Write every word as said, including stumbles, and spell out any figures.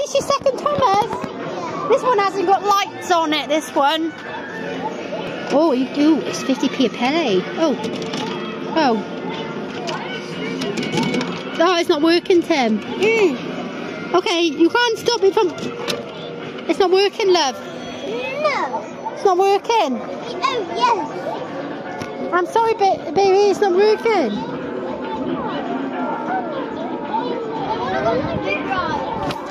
this your second Thomas? This one hasn't got lights on it, this one. Oh, you do. It's fifty p a penny. Oh. Oh. Oh, it's not working, Tim. Mm. Okay, you can't stop me from... It's not working, love. No. It's not working. Oh, yes. I'm sorry, ba baby, it's not working. Right.